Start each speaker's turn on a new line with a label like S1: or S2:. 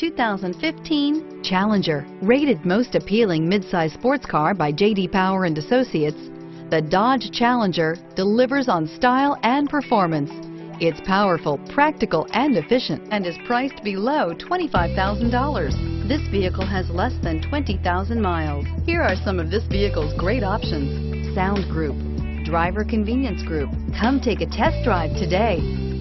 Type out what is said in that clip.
S1: 2015 Challenger. Rated most appealing midsize sports car by J.D. Power and Associates, the Dodge Challenger delivers on style and performance. It's powerful, practical, and efficient, and is priced below $25,000. This vehicle has less than 20,000 miles. Here are some of this vehicle's great options: sound group, driver convenience group. Come take a test drive today.